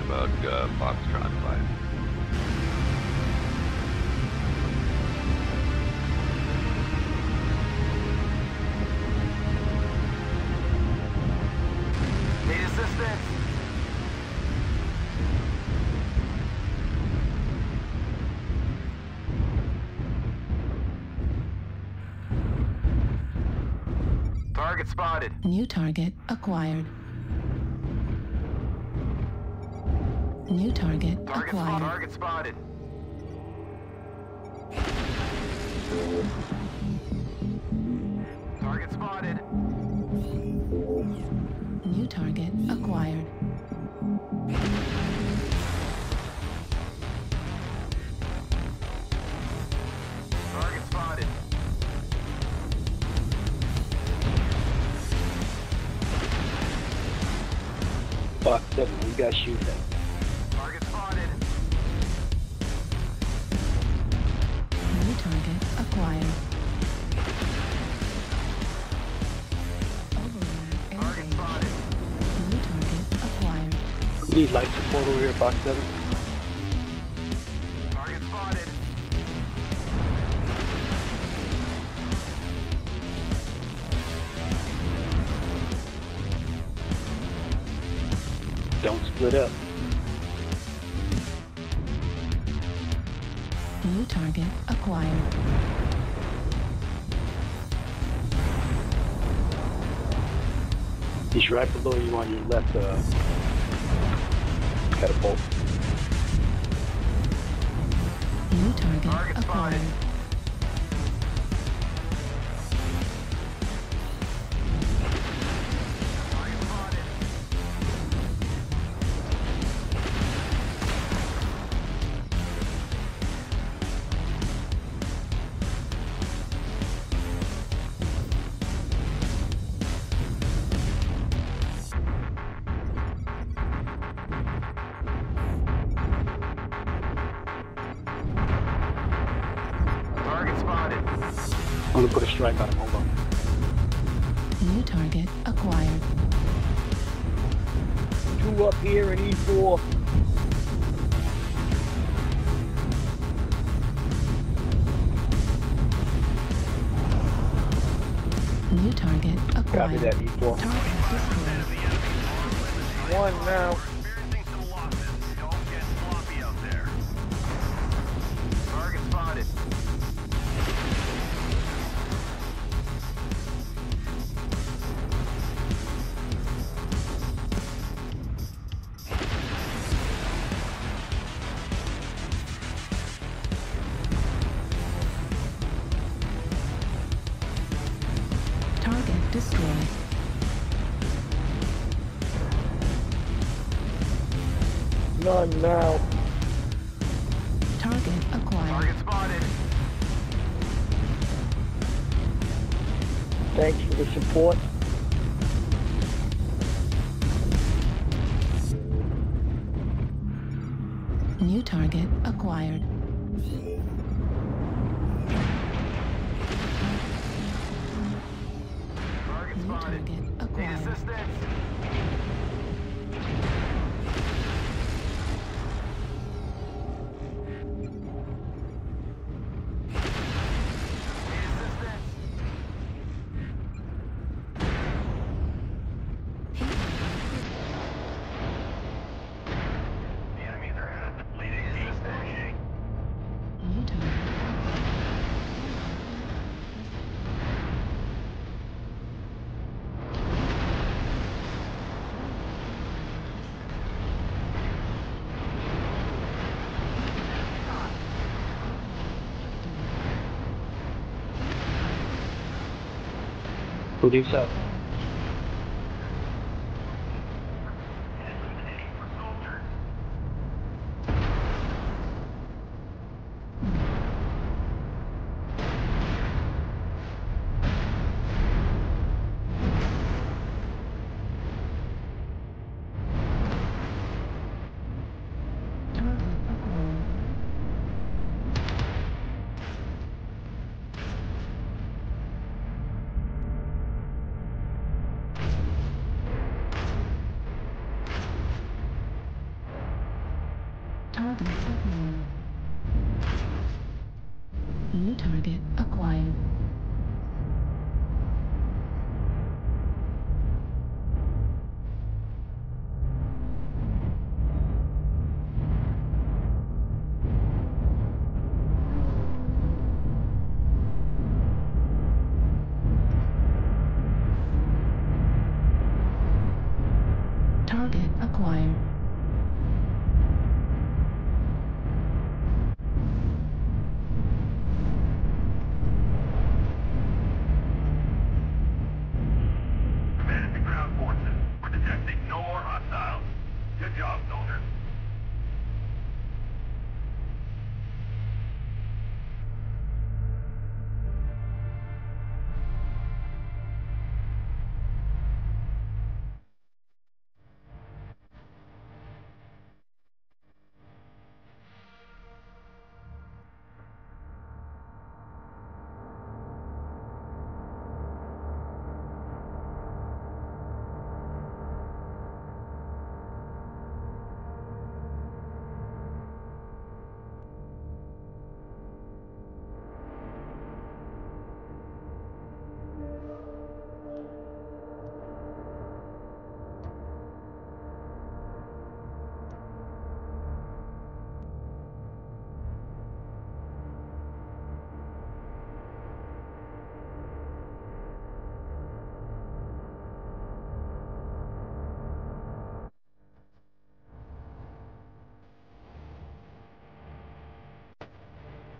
about Foxtrot 5. Need assistance. Target spotted. New target acquired. New target acquired. Target spotted. Target spotted. New target acquired. Target spotted. Fox 7, you gotta shoot that. Target spotted. New target acquired. Overlap Target engaged. spotted. New target acquired. We need light support over here, Fox 7. Target spotted. Don't split up. New target acquired. He's right below you on your left catapult. New target Target acquired. spotted. Target spotted. Target spotted. I'm gonna put a strike on him, hold on. New target acquired. 2 up here and E4. New target Copy acquired. that, E4. Target destroyed. 1 now. Experiencing some losses. Don't get sloppy out there. Target spotted. Target destroyed. None now. Target acquired. Target spotted. Thanks for the support. New target acquired. Target New spotted. target Need acquired. assistance. Need assistance. The enemies are ahead. Leading assistance. New target. Police up. Target acquired. Seconds.